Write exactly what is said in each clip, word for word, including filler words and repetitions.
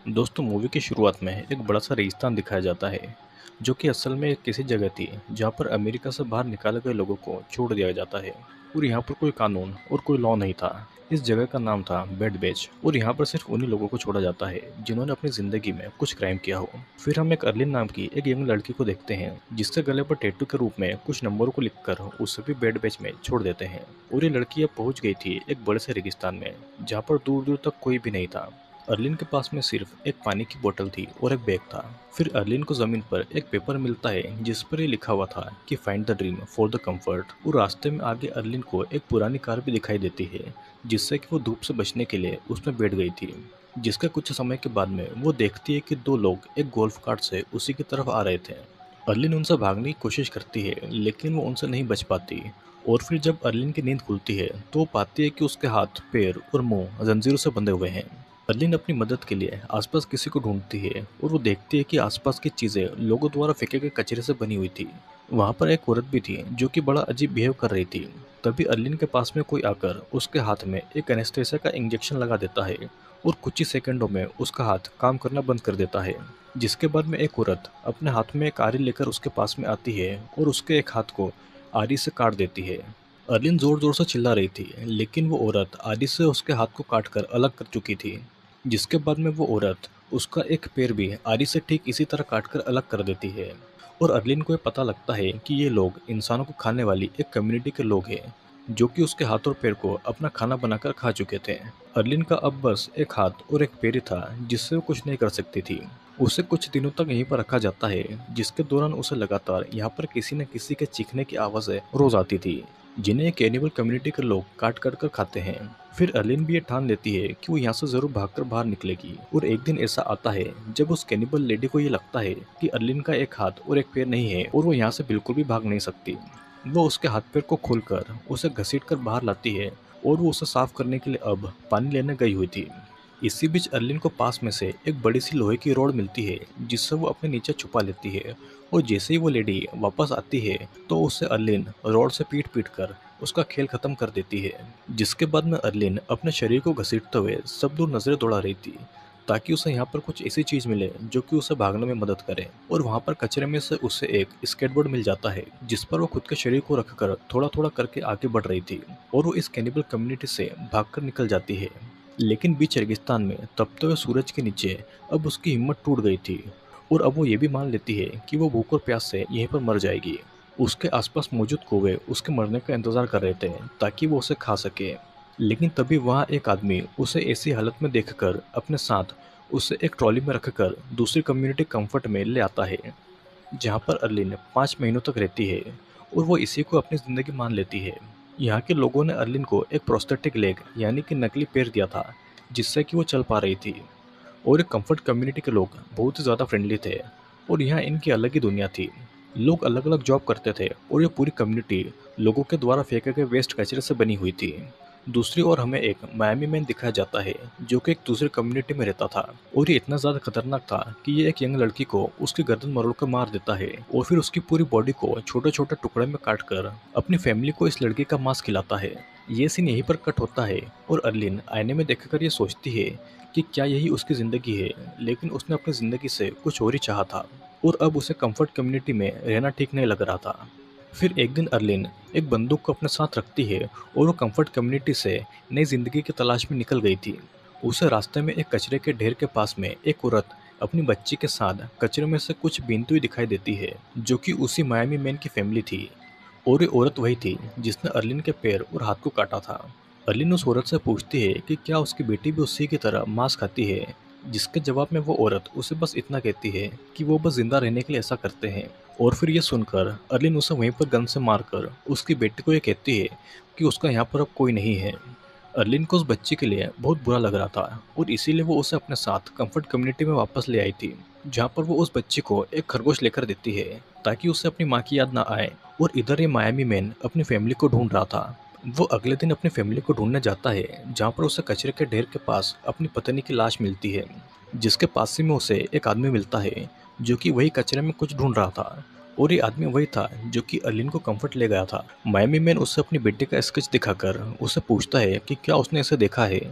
दोस्तों, मूवी की शुरुआत में एक बड़ा सा रेगिस्तान दिखाया जाता है, जो कि असल में एक ऐसी जगह थी जहाँ पर अमेरिका से बाहर निकाले गए लोगों को छोड़ दिया जाता है। और यहाँ पर कोई कानून और कोई लॉ नहीं था। इस जगह का नाम था बेड बेच, और यहाँ पर सिर्फ उन्हीं लोगों को छोड़ा जाता है जिन्होंने अपनी जिंदगी में कुछ क्राइम किया हो। फिर हम एक अर्लिन नाम की एक यंग लड़की को देखते हैं, जिसके गले पर टैटू के रूप में कुछ नंबरों को लिखकर उसे भी बेड बेच में छोड़ देते हैं। और ये लड़की अब पहुंच गई थी एक बड़े से रेगिस्तान में, जहाँ पर दूर दूर तक कोई भी नहीं था। अर्लिन के पास में सिर्फ एक पानी की बोतल थी और एक बैग था। फिर अर्लिन को जमीन पर एक पेपर मिलता है, जिस पर ये लिखा हुआ था कि find the dream for the comfort. और रास्ते में आगे अर्लिन को एक पुरानी कार भी दिखाई देती है, जिससे कि वो धूप से बचने के लिए उसमें बैठ गई थी। जिसके कुछ समय के बाद में वो देखती है कि दो लोग एक गोल्फ कार्ट से उसी की तरफ आ रहे थे। अर्लिन उनसे भागने की कोशिश करती है, लेकिन वो उनसे नहीं बच पाती। और फिर जब अर्लिन की नींद खुलती है तो वो पाती है कि उसके हाथ, पैर और मुंह जंजीरों से बंधे हुए हैं। अर्लिन अपनी मदद के लिए आसपास किसी को ढूंढती है, और वो देखती है कि आसपास की चीजें लोगों द्वारा फेंके गए कचरे से बनी हुई थी। वहां पर एक औरत भी थी जो कि बड़ा अजीब बिहेव कर रही थी। तभी अर्लिन के पास में कोई आकर उसके हाथ में एक एनेस्थेसिया का इंजेक्शन लगा देता है, और कुछ ही सेकंडों में उसका हाथ काम करना बंद कर देता है। जिसके बाद में एक औरत अपने हाथ में एक आरी लेकर उसके पास में आती है और उसके एक हाथ को आरी से काट देती है। अर्लिन जोर जोर से चिल्ला रही थी, लेकिन वो औरत आरी से उसके हाथ को काटकर अलग कर चुकी थी। जिसके बाद में वो औरत उसका एक पैर भी आरी से ठीक इसी तरह काटकर अलग कर देती है। और अर्लिन को ये पता लगता है कि ये लोग इंसानों को खाने वाली एक कम्युनिटी के लोग हैं, जो कि उसके हाथ और पैर को अपना खाना बनाकर खा चुके थे। अर्लिन का अब बस एक हाथ और एक पैर ही था, जिससे वो कुछ नहीं कर सकती थी। उसे कुछ दिनों तक यहीं पर रखा जाता है, जिसके दौरान उसे लगातार यहाँ पर किसी न किसी के चीखने की आवाज़ें रोज आती थी, जिन्हें एक कैनिबल कम्युनिटी के लोग काट काट कर खाते हैं। फिर अर्लिन भी ये ठान लेती है कि वो यहाँ से जरूर भागकर बाहर निकलेगी। और एक दिन ऐसा आता है जब उस कैनिबल लेडी को ये लगता है कि अर्लिन का एक हाथ और एक पैर नहीं है, और वो यहाँ से बिल्कुल भी भाग नहीं सकती। वो उसके हाथ पैर को खोलकर उसे घसीट कर बाहर लाती है, और वो उसे साफ करने के लिए अब पानी लेने गई हुई थी। इसी बीच अर्लिन को पास में से एक बड़ी सी लोहे की रॉड मिलती है, जिससे वो अपने नीचे छुपा लेती है। और जैसे ही वो लेडी वापस आती है तो उसे अर्लिन रॉड से पीट पीट कर उसका खेल खत्म कर देती है। जिसके बाद में अर्लिन अपने शरीर को घसीटते हुए सब दूर नजरें दौड़ा रही थी, ताकि उसे यहाँ पर कुछ ऐसी चीज मिले जो कि उसे भागने में मदद करे। और वहाँ पर कचरे में से उसे एक स्केटबोर्ड मिल जाता है, जिस पर वो खुद के शरीर को रखकर थोड़ा थोड़ा करके आगे बढ़ रही थी। और वो इस कैनिबल कम्युनिटी से भागकर निकल जाती है। लेकिन बीच रेगिस्तान में तपते हुए सूरज के नीचे अब उसकी हिम्मत टूट गई थी, और अब वो ये भी मान लेती है कि वो भूख और प्यास से यहीं पर मर जाएगी। उसके आसपास मौजूद कौवे उसके मरने का इंतजार कर रहे थे, ताकि वो उसे खा सके। लेकिन तभी वहाँ एक आदमी उसे ऐसी हालत में देखकर अपने साथ उसे एक ट्रॉली में रखकर दूसरी कम्युनिटी कंफर्ट में ले आता है, जहाँ पर अर्लिन पाँच महीनों तक रहती है। और वो इसी को अपनी ज़िंदगी मान लेती है। यहाँ के लोगों ने अर्लिन को एक प्रोस्थेटिक लेग यानी कि नकली पैर दिया था, जिससे कि वो चल पा रही थी। और एक कंफर्ट कम्युनिटी के लोग बहुत ही ज़्यादा फ्रेंडली थे, और यहाँ इनकी अलग ही दुनिया थी। लोग अलग अलग जॉब करते थे, और ये पूरी कम्युनिटी लोगों के द्वारा फेंके गए वेस्ट कचरे से बनी हुई थी। दूसरी ओर हमें एक मायामी मैन दिखाया जाता है, जो कि एक दूसरी कम्युनिटी में रहता था। और ये इतना ज़्यादा खतरनाक था कि ये एक यंग लड़की को उसकी गर्दन मरोड़ कर मार देता है, और फिर उसकी पूरी बॉडी को छोटे छोटे टुकड़े में काट कर अपनी फैमिली को इस लड़की का मांस खिलाता है। ये सीन यहीं पर कट होता है, और अर्लिन आईने में देखकर ये सोचती है कि क्या यही उसकी ज़िंदगी है। लेकिन उसने अपनी ज़िंदगी से कुछ और ही चाहा था, और अब उसे कंफर्ट कम्युनिटी में रहना ठीक नहीं लग रहा था। फिर एक दिन अर्लिन एक बंदूक को अपने साथ रखती है, और वो कंफर्ट कम्युनिटी से नई जिंदगी की तलाश में निकल गई थी। उसे रास्ते में एक कचरे के ढेर के पास में एक औरत अपनी बच्ची के साथ कचरे में से कुछ बीनती हुई दिखाई देती है, जो कि उसी मायामी मैन की फैमिली थी। और ये औरत वही थी जिसने अर्लिन के पैर और हाथ को काटा था। अर्लिन उस औरत से पूछती है कि क्या उसकी बेटी भी उसी की तरह मांस खाती है, जिसके जवाब में वो औरत उसे बस इतना कहती है कि वो बस जिंदा रहने के लिए ऐसा करते हैं। और फिर ये सुनकर अर्लिन उसे वहीं पर गन से मारकर उसकी बेटी को ये कहती है कि उसका यहाँ पर अब कोई नहीं है। अर्लिन को उस बच्ची के लिए बहुत बुरा लग रहा था, और इसीलिए वो उसे अपने साथ कंफर्ट कम्युनिटी में वापस ले आई थी, जहाँ पर वो उस बच्ची को एक खरगोश लेकर देती है, ताकि उसे अपनी माँ की याद ना आए। और इधर ये मायामी मैन अपनी फैमिली को ढूंढ रहा था। वो अगले दिन अपनी फैमिली को ढूंढने जाता है, जहाँ पर उसे कचरे के ढेर के पास अपनी पत्नी की लाश मिलती है, जिसके पास ही में उसे एक आदमी मिलता है, जो कि वही कचरे में कुछ ढूंढ रहा था। और ये आदमी वही था जो कि अर्लिन को कंफर्ट ले गया था। मायामी मैन उसे अपनी बेटी का स्केच दिखाकर उसे पूछता है कि क्या उसने इसे देखा है।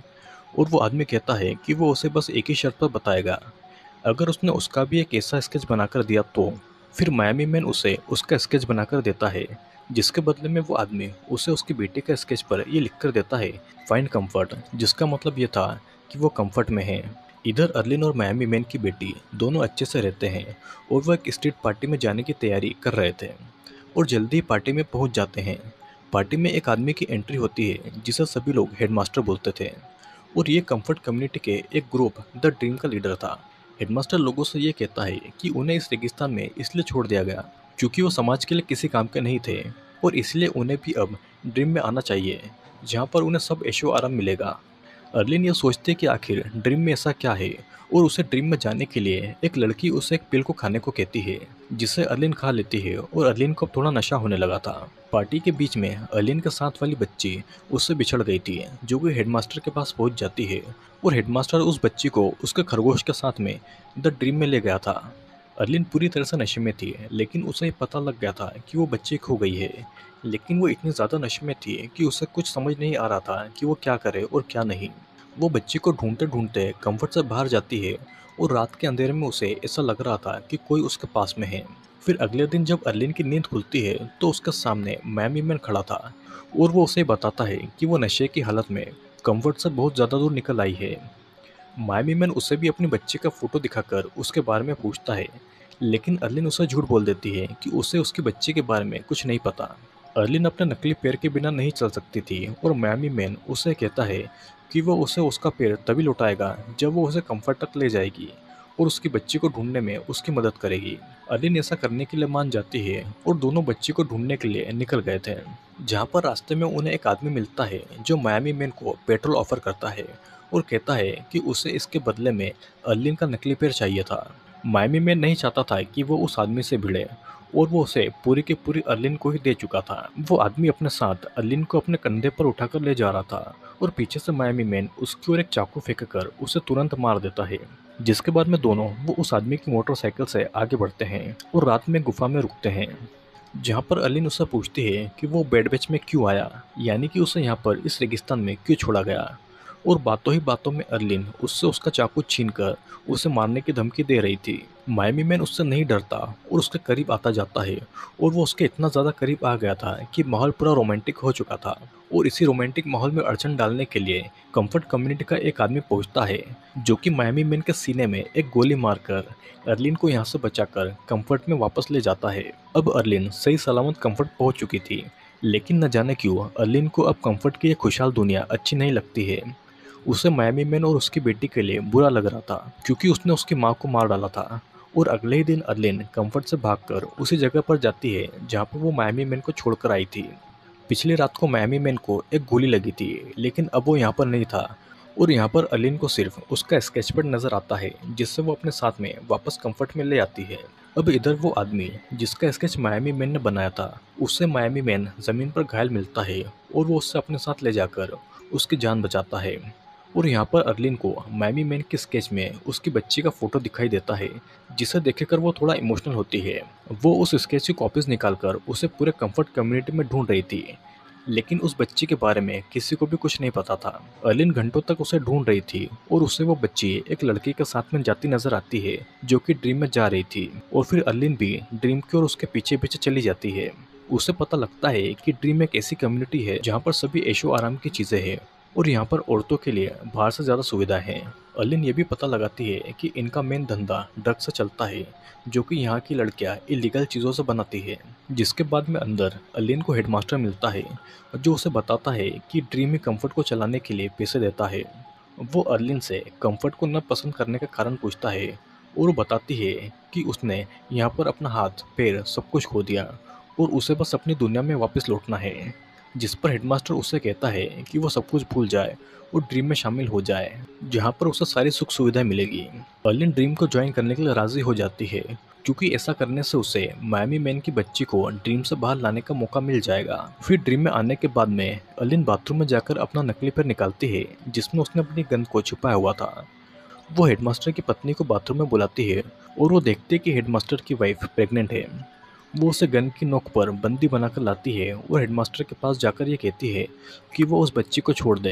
और वो आदमी कहता है कि वो उसे बस एक ही शर्त पर बताएगा, अगर उसने उसका भी एक ऐसा स्केच बनाकर दिया तो। फिर मायामी मैन उसे उसका स्केच बनाकर देता है, जिसके बदले में वो आदमी उसे उसकी बेटी का स्केच पर ये लिख कर देता है, फाइंड कंफर्ट, जिसका मतलब ये था कि वो कंफर्ट में है। इधर अर्लिन और मायामी मैन की बेटी दोनों अच्छे से रहते हैं और वो एक स्ट्रीट पार्टी में जाने की तैयारी कर रहे थे और जल्दी ही पार्टी में पहुंच जाते हैं। पार्टी में एक आदमी की एंट्री होती है जिसे सभी लोग हेडमास्टर बोलते थे और ये कंफर्ट कम्युनिटी के एक ग्रुप द ड्रीम का लीडर था। हेडमास्टर लोगों से ये कहता है कि उन्हें इस रेगिस्तान में इसलिए छोड़ दिया गया क्योंकि वो समाज के लिए किसी काम के नहीं थे और इसलिए उन्हें भी अब ड्रीम में आना चाहिए, जहाँ पर उन्हें सब ऐशो आराम मिलेगा। अर्लिन ये सोचते कि आखिर ड्रीम में ऐसा क्या है और उसे ड्रीम में जाने के लिए एक लड़की उसे एक पिल को खाने को कहती है, जिसे अर्लिन खा लेती है और अर्लिन को अब थोड़ा नशा होने लगा था। पार्टी के बीच में अर्लिन के साथ वाली बच्ची उससे बिछड़ गई थी, जो कि हेडमास्टर के पास पहुंच जाती है और हेडमास्टर उस बच्ची को उसके खरगोश के साथ में द ड्रीम में ले गया था। अर्लिन पूरी तरह से नशे में थी, लेकिन उसे पता लग गया था कि वो बच्ची खो गई है। लेकिन वो इतनी ज़्यादा नशे में थी कि उसे कुछ समझ नहीं आ रहा था कि वो क्या करे और क्या नहीं। वो बच्ची को ढूंढते ढूंढते कंफर्ट से बाहर जाती है और रात के अंधेरे में उसे ऐसा लग रहा था कि कोई उसके पास में है। फिर अगले दिन जब अर्लिन की नींद खुलती है तो उसके सामने मायामी मैन खड़ा था और वो उसे बताता है कि वो नशे की हालत में कंफर्ट से बहुत ज़्यादा दूर निकल आई है। मायामी मैन उसे भी अपनी बच्ची का फोटो दिखाकर उसके बारे में पूछता है, लेकिन अर्लिन उसे झूठ बोल देती है कि उसे उसकी बच्ची के बारे में कुछ नहीं पता। अर्लिन अपने नकली पैर के बिना नहीं चल सकती थी और मायामी मैन उसे कहता है कि वो उसे उसका पैर तभी लौटाएगा जब वो उसे कंफर्ट तक ले जाएगी और उसकी बच्ची को ढूंढने में उसकी मदद करेगी। अर्लिन ऐसा करने के लिए मान जाती है और दोनों बच्ची को ढूंढने के लिए निकल गए थे, जहाँ पर रास्ते में उन्हें एक आदमी मिलता है जो मायामी मैन को पेट्रोल ऑफर करता है और कहता है कि उसे इसके बदले में अर्लिन का नकली पैर चाहिए था। मायामी मैन नहीं चाहता था कि वो उस आदमी से भिड़े और वो उसे पूरी की पूरी अर्लिन को ही दे चुका था। वो आदमी अपने साथ अर्लिन को अपने कंधे पर उठाकर ले जा रहा था और पीछे से मायामी मैन उसकी ओर एक चाकू फेंककर उसे तुरंत मार देता है, जिसके बाद में दोनों वो उस आदमी की मोटरसाइकिल से आगे बढ़ते हैं और रात में गुफा में रुकते हैं, जहाँ पर अर्लिन उससे पूछती है कि वो बेड बैच में क्यों आया, यानी कि उसे यहाँ पर इस रेगिस्तान में क्यों छोड़ा गया। और बातों ही बातों में अर्लिन उससे उसका चाकू छीनकर उसे मारने की धमकी दे रही थी। मायामी मैन उससे नहीं डरता और उसके करीब आता जाता है और वो उसके इतना ज़्यादा करीब आ गया था कि माहौल पूरा रोमांटिक हो चुका था। और इसी रोमांटिक माहौल में अड़चन डालने के लिए कंफर्ट कम्युनिटी का एक आदमी पहुंचता है, जो कि मायामी मैन के सीने में एक गोली मारकर अर्लिन को यहाँ से बचाकर कंफर्ट में वापस ले जाता है। अब अर्लिन सही सलामत कंफर्ट पहुंच चुकी थी, लेकिन न जाने क्यों अर्लिन को अब कंफर्ट की ये खुशहाल दुनिया अच्छी नहीं लगती है। उसे मायामी मैन और उसकी बेटी के लिए बुरा लग रहा था क्योंकि उसने उसकी माँ को मार डाला था। और अगले ही दिन अर्लिन कंफर्ट से भागकर उसी जगह पर जाती है जहाँ पर वो मायामी मैन को छोड़कर आई थी। पिछली रात को मायामी मैन को एक गोली लगी थी, लेकिन अब वो यहाँ पर नहीं था और यहाँ पर अर्लिन को सिर्फ उसका स्केच पैड नजर आता है, जिससे वो अपने साथ में वापस कंफर्ट में ले आती है। अब इधर वो आदमी जिसका स्केच मायामी मैन ने बनाया था, उससे मायामी मैन जमीन पर घायल मिलता है और वो उससे अपने साथ ले जाकर उसकी जान बचाता है। और यहाँ पर अर्लिन को मायामी मैन के स्केच में उसकी बच्ची का फोटो दिखाई देता है, जिसे देखकर वो थोड़ा इमोशनल होती है। वो उस स्केच की कॉपीज निकालकर उसे पूरे कंफर्ट कम्युनिटी में ढूंढ रही थी, लेकिन उस बच्ची के बारे में किसी को भी कुछ नहीं पता था। अर्लिन घंटों तक उसे ढूंढ रही थी और उसे वो बच्ची एक लड़के के साथ में जाती नजर आती है, जो कि ड्रीम में जा रही थी। और फिर अर्लिन भी ड्रीम की ओर उसके पीछे पीछे चली जाती है। उसे पता लगता है कि ड्रीम एक ऐसी कम्युनिटी है जहाँ पर सभी ऐशो आराम की चीजें हैं और यहाँ पर औरतों के लिए बाहर से ज़्यादा सुविधा है। अर्लिन ये भी पता लगाती है कि इनका मेन धंधा ड्रग्स से चलता है, जो कि यहाँ की लड़कियाँ इलीगल चीज़ों से बनाती है। जिसके बाद में अंदर अर्लिन को हेडमास्टर मिलता है, जो उसे बताता है कि ड्रीम ही कंफर्ट को चलाने के लिए पैसे देता है। वो अर्लिन से कंफर्ट को न पसंद करने का कारण पूछता है और वो बताती है कि उसने यहाँ पर अपना हाथ पैर सब कुछ खो दिया और उसे बस अपनी दुनिया में वापस लौटना है। जिस पर हेडमास्टर उसे कहता है कि वो सब कुछ भूल जाए और ड्रीम में शामिल हो जाए, जहाँ पर उसे सारी सुख सुविधाएं मिलेगी। अर्लिन ड्रीम को ज्वाइन करने के लिए राजी हो जाती है, क्योंकि ऐसा करने से उसे मायामी मैन की बच्ची को ड्रीम से बाहर लाने का मौका मिल जाएगा। फिर ड्रीम में आने के बाद में अर्लिन बाथरूम में जाकर अपना नकली पैर निकालती है, जिसमें उसने अपनी गन को छुपाया हुआ था। वो हेडमास्टर की पत्नी को बाथरूम में बुलाती है और वो देखती है कि हेडमास्टर की वाइफ प्रेग्नेंट है। वो उसे गन की नोक पर बंदी बनाकर लाती है और हेडमास्टर के पास जाकर ये कहती है कि वो उस बच्ची को छोड़ दे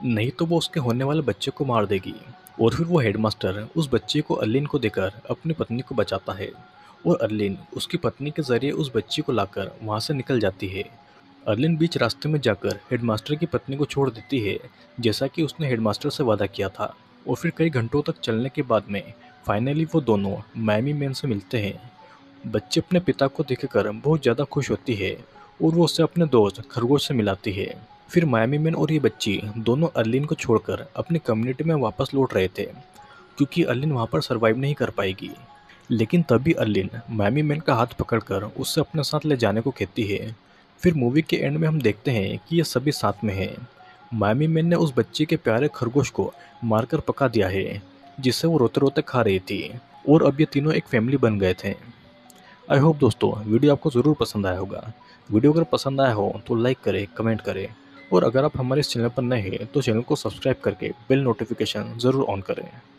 नहीं तो वो उसके होने वाले बच्चे को मार देगी। और फिर वो हेडमास्टर उस बच्चे को अर्लिन को देकर अपनी पत्नी को बचाता है और अर्लिन उसकी पत्नी के जरिए उस बच्ची को लाकर वहाँ से निकल जाती है। अर्लिन बीच रास्ते में जाकर हेडमास्टर की पत्नी को छोड़ देती है, जैसा कि उसने हेडमास्टर से वादा किया था। और फिर कई घंटों तक चलने के बाद में फाइनली वो दोनों मायमी मैन से मिलते हैं। बच्ची अपने पिता को देखकर बहुत ज़्यादा खुश होती है और वो उसे अपने दोस्त खरगोश से मिलाती है। फिर मायामी मैन और ये बच्ची दोनों अर्लिन को छोड़कर अपनी कम्युनिटी में वापस लौट रहे थे, क्योंकि अर्लिन वहाँ पर सरवाइव नहीं कर पाएगी। लेकिन तभी अर्लिन मायामी मैन का हाथ पकड़कर उससे अपने साथ ले जाने को कहती है। फिर मूवी के एंड में हम देखते हैं कि ये सभी साथ में हैं। मायामी मैन ने उस बच्ची के प्यारे खरगोश को मारकर पका दिया है, जिससे वो रोते रोते खा रही थी। और अब ये तीनों एक फैमिली बन गए थे। आई होप दोस्तों वीडियो आपको ज़रूर पसंद आया होगा। वीडियो अगर पसंद आया हो तो लाइक करें, कमेंट करें, और अगर आप हमारे इस चैनल पर नए हैं तो चैनल को सब्सक्राइब करके बेल नोटिफिकेशन ज़रूर ऑन करें।